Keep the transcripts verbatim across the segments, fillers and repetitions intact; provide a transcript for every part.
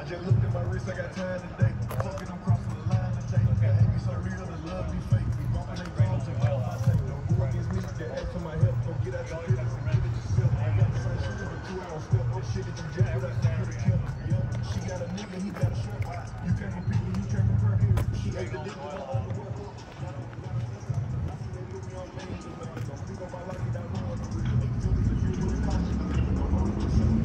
just looked at my wrist, I got time today. Fucking, I'm crossing the line today. Okay. Hate me so real, the love be fake. We bumping they bombs and all I take. Don't go against me, they ask for my help. Don't get out your feelings and get it yourself. I got the same shoes, but two hours step. No shit that you just put out there to kill. Yeah, she got a nigga, he got a shirt. You can't compete when you can't compare here. She ate the dick with all the work. Don't speak on my life, you don't know what I'm doing. If you really cautious, I'm holding your show.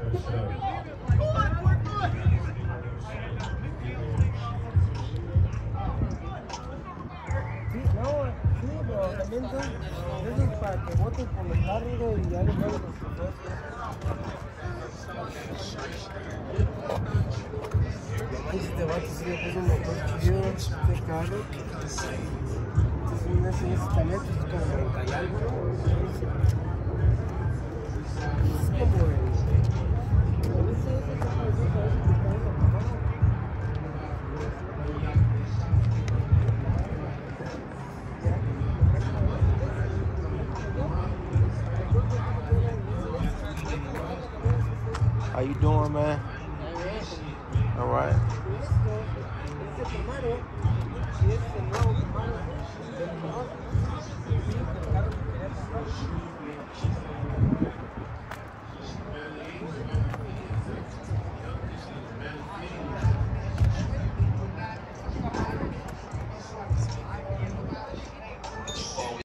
Sí, no, sí, pero también son de esos para que voten por los árbitros y ya les valen los profesores. Este vato sí le puso un motor chido, qué caro. Es un S S también, es como noventa y algo, ¿no? Es como el... el S S está parecido a ese que está en la caja. How you doing, man? All right. Este Camaro, y este es el nuevo Camaro del color. Sí, el carro que quería comprar.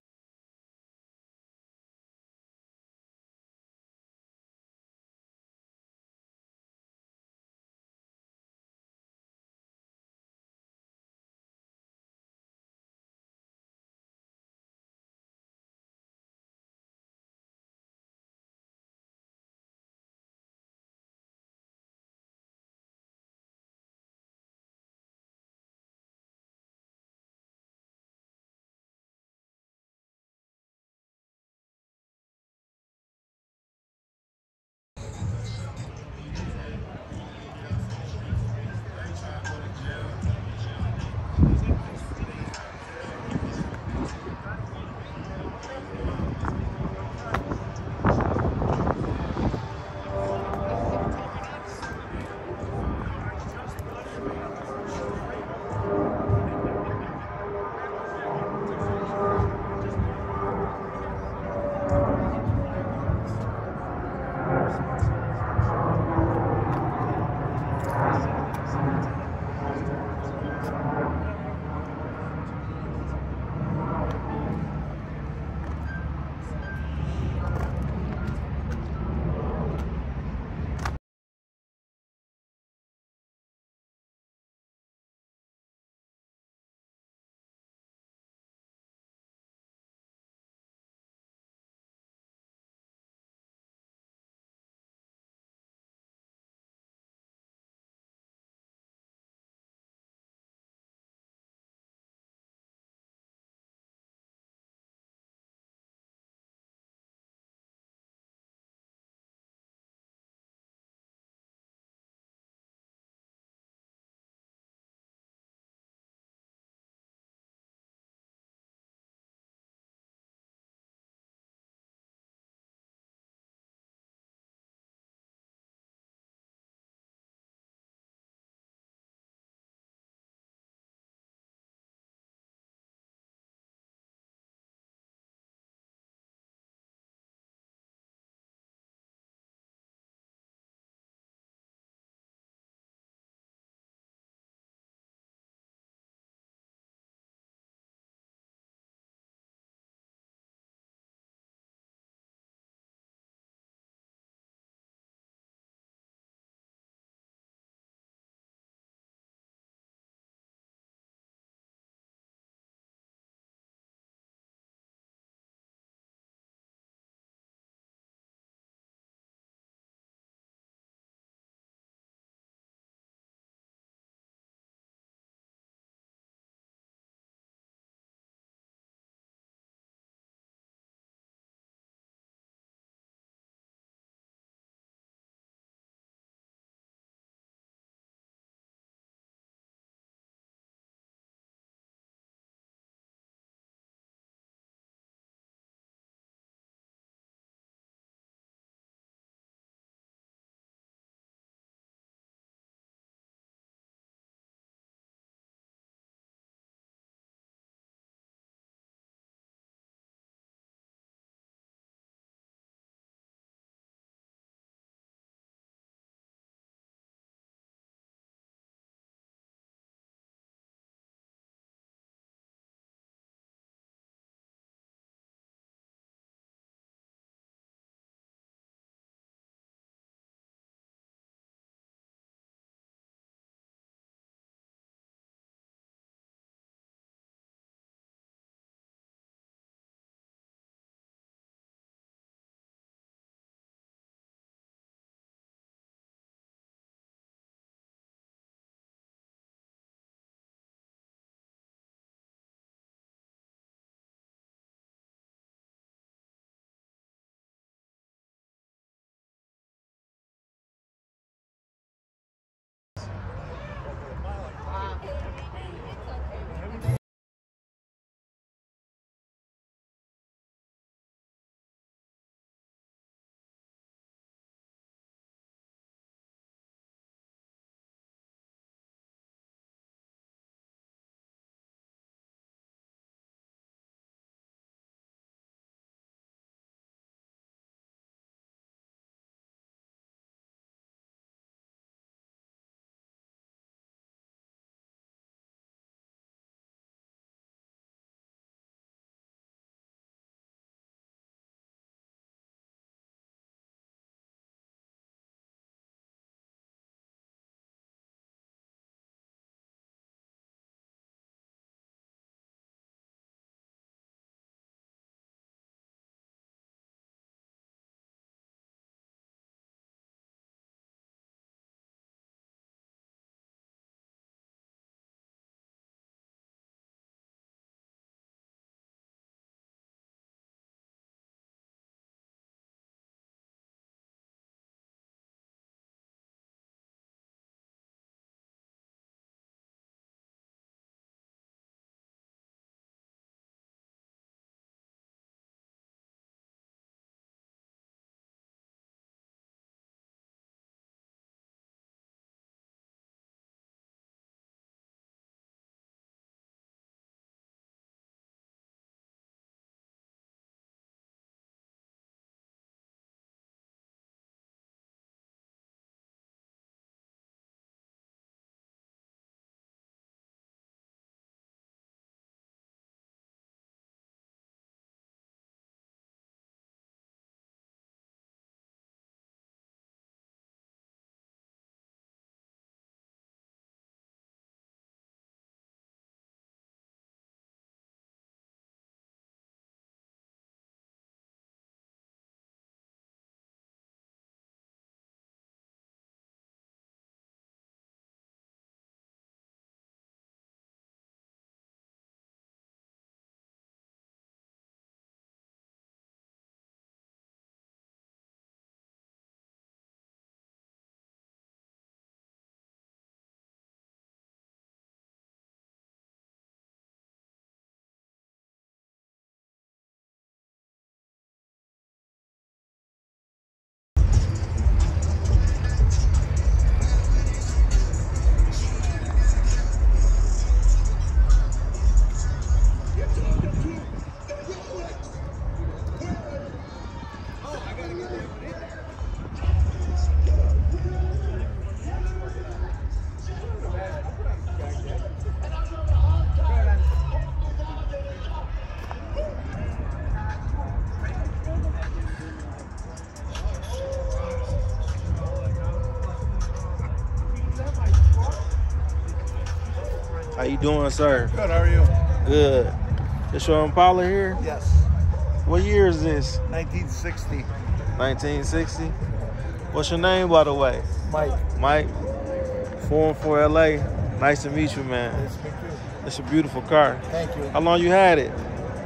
How you doing, sir? Good, how are you? Good. This your Impala here? Yes. What year is this? nineteen sixty. nineteen sixty. What's your name, by the way? Mike. Mike. four and four L A. Nice to meet you, man. Nice to meet you. It's a beautiful car. Thank you. How long you had it?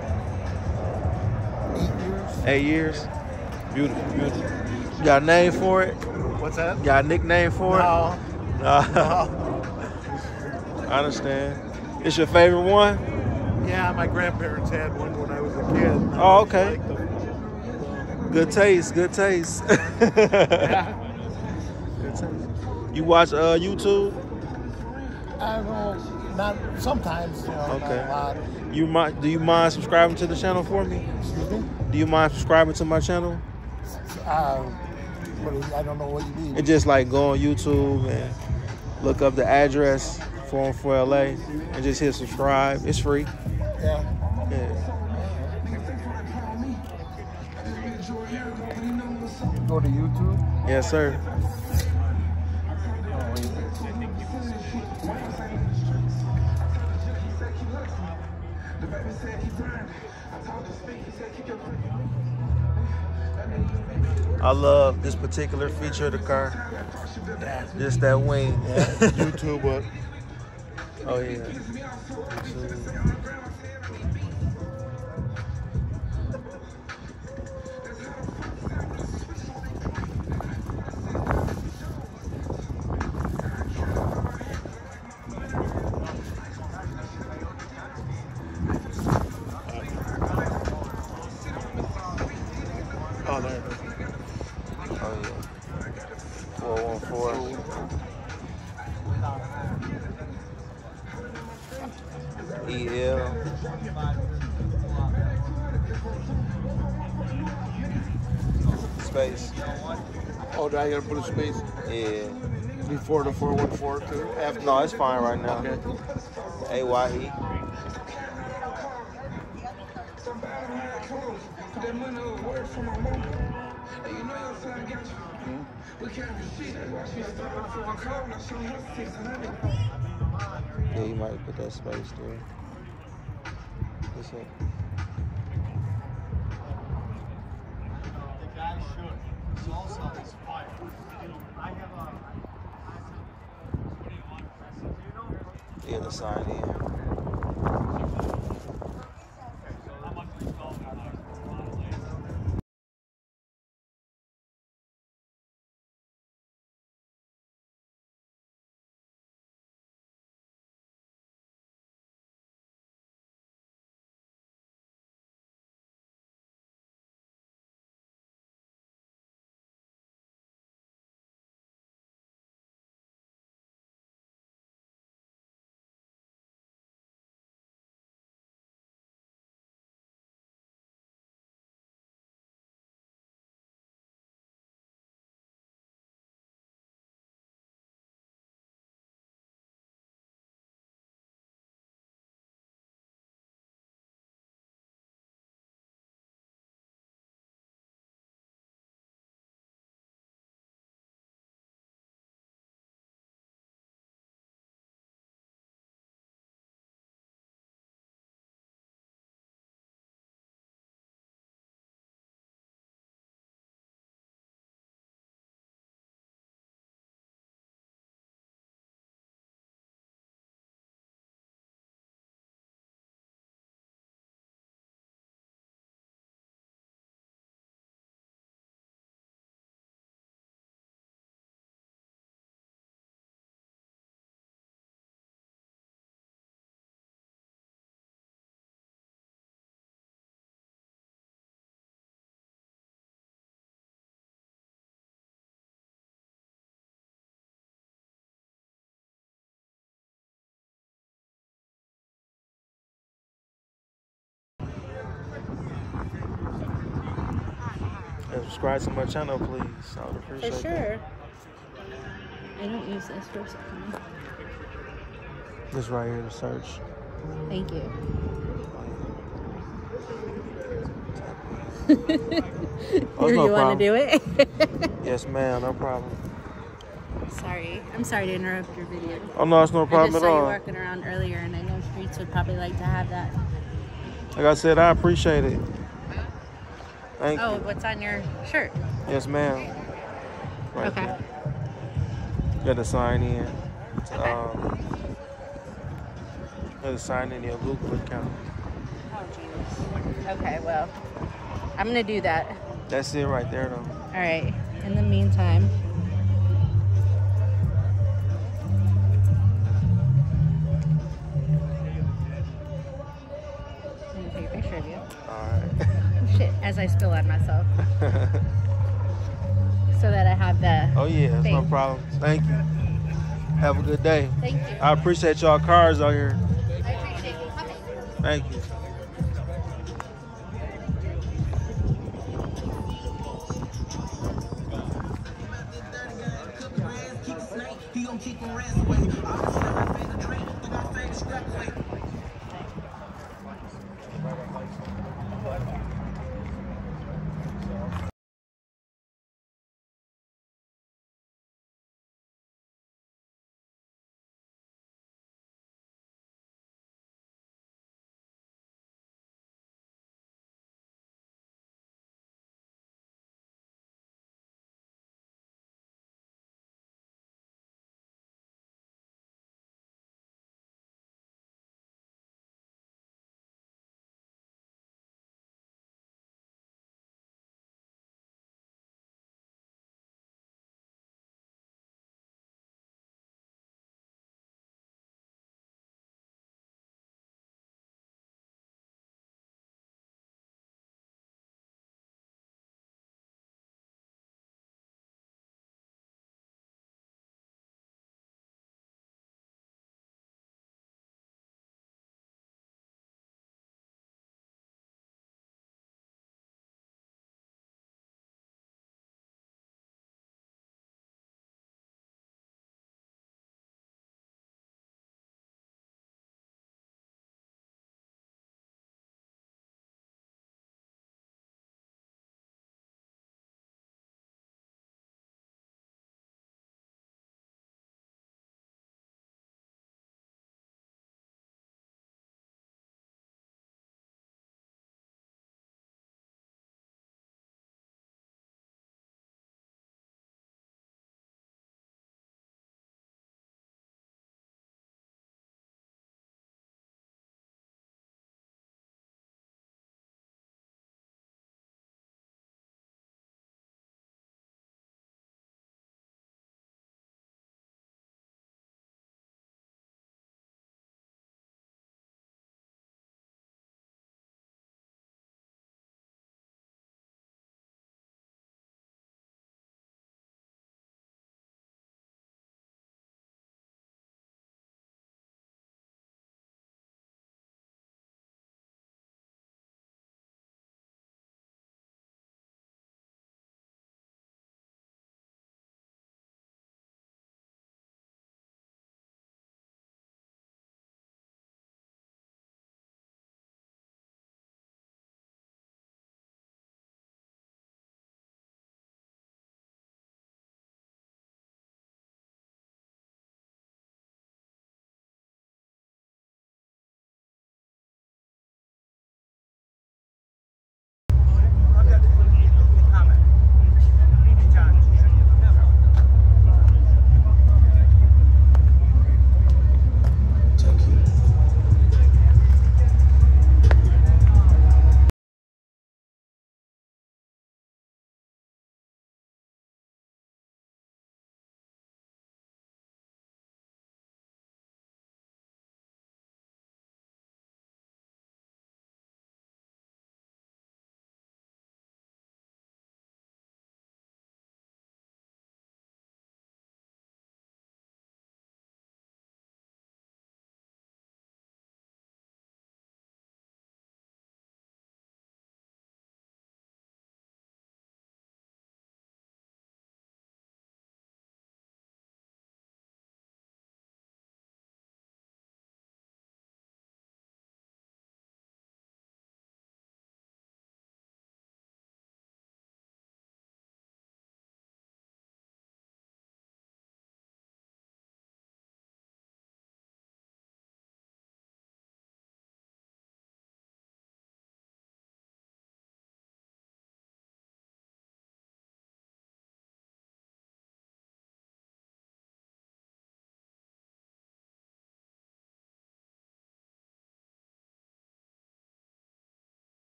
Eight years. Eight years. Beautiful, beautiful. You got a name for it? What's that? You got a nickname for No. it? No. No. I understand. It's your favorite one? Yeah, my grandparents had one when I was a kid. I Oh, always okay. liked them. Good taste, good taste. Yeah. Good taste. You watch uh, YouTube? I don't know, not sometimes, you know, Okay. not a lot. You mind? Do you mind subscribing to the channel for me? Excuse me? Do you mind subscribing to my channel? Uh, what is, I don't know what you mean. And just like go on YouTube and look up the address four oh four L A and just hit subscribe. It's free. Yeah. Yeah. Go to YouTube. Yes, sir. I love this particular feature of the car. Yeah. Just that wing. Yeah. YouTube. What? Oh yeah. Oh, there it is. Oh yeah. four one four. E L. Space. Oh, do I gotta put a space Yeah. before the four one four too? After? No, it's fine right now. Okay. A Y E. Yeah, you might put that space there. What's up? Yeah, the sign in. And subscribe to my channel, please. I would appreciate For sure. that. I don't use this for something. This right here to search. Thank you. Oh, Here, no you want problem. to do it? Yes, ma'am. No problem. Sorry. I'm sorry to interrupt your video. Oh no, it's no I problem just at saw you all. walking around earlier, and I know Streets would probably like to have that. Like I said, I appreciate it. Thank Oh, you. what's on your shirt? Yes, ma'am. Right Okay. there. Got to sign in. Okay. Um, got to sign in your Google account. Oh, jeez. Okay, well, I'm gonna do that. That's it right there, though. All right. In the meantime. I'm gonna take a picture of you. All right. Shit, as I spill on myself. So that I have the Oh yeah, it's no thing. problem. Thank you. Have a good day. Thank you. I appreciate y'all cars out here. I appreciate you coming. Thank you. He gon' keep on rest away.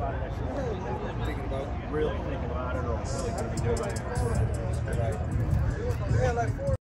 about it. I should have thinking about, really thinking about, I don't know, really going to be doing it. Right. Yeah, like four.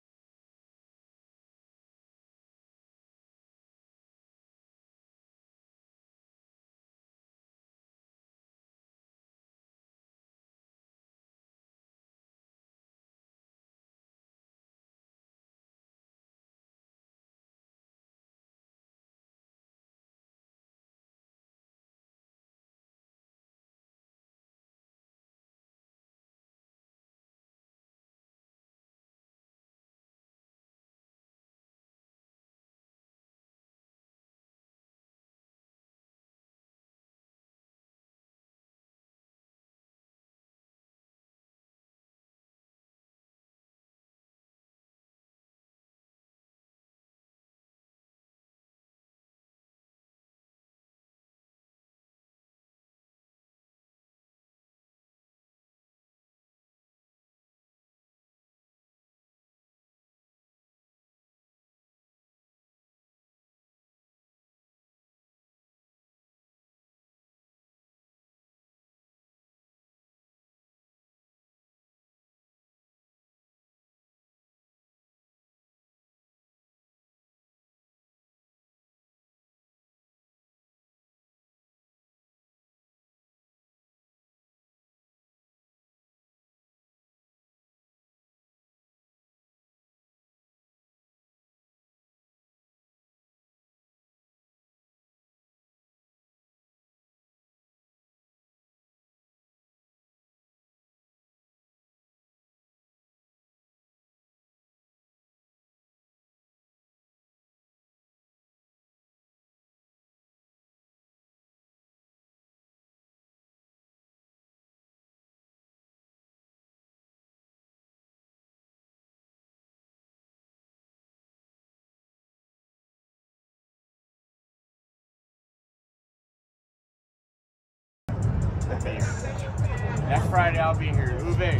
Next Friday I'll be here. Uwe.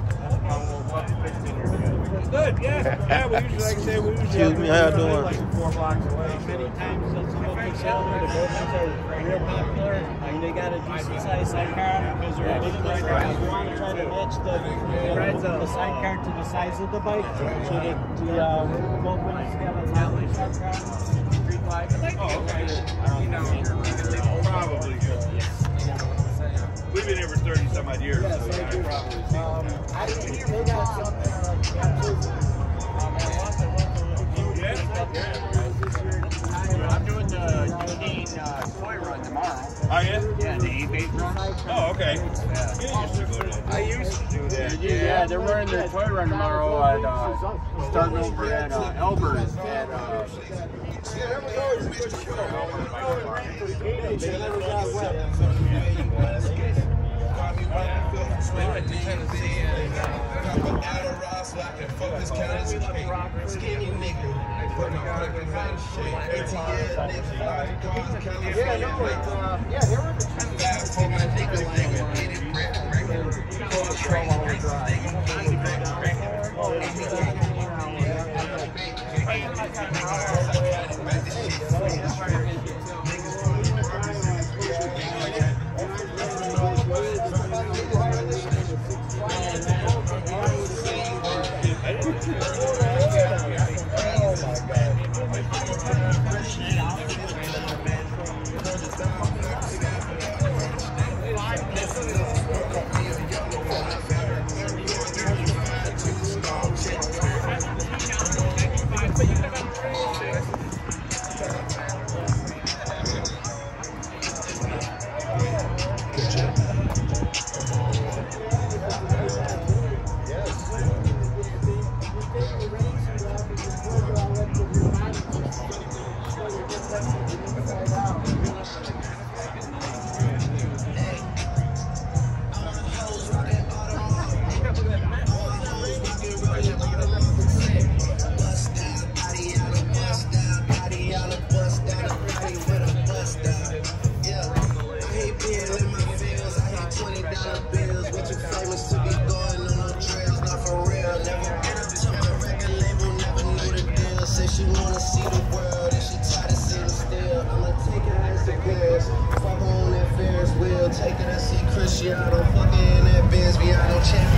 Good, yeah. Yeah, we usually, like I say, we usually Excuse me, how y'all doing? Like four blocks away. Many times those local sellers, the Bowmans are real popular. And they got a decent sized sidecar because they're a little bit right. We want to try to match the, the, the sidecar to the size of the bike. So that the um, Bowmans have a tally sidecar. Street light. Oh, okay. You know, probably good. We've been here for thirty some odd years. Yes, so yeah, I probably um, I they got something like I'm doing the Eugene uh, toy run tomorrow. Oh, yeah? Yeah, the E-bait run. Oh, okay. Yeah. You used to go to that. I used to do that. Yeah, yeah, they're running their toy run tomorrow at, uh, starting over at uh, Elbers at, uh, yeah, that was always a good show. They never got wet. Yeah, no, it's, uh, yeah, they were taking a see Cristiano fucking in that Benz, me I no champion.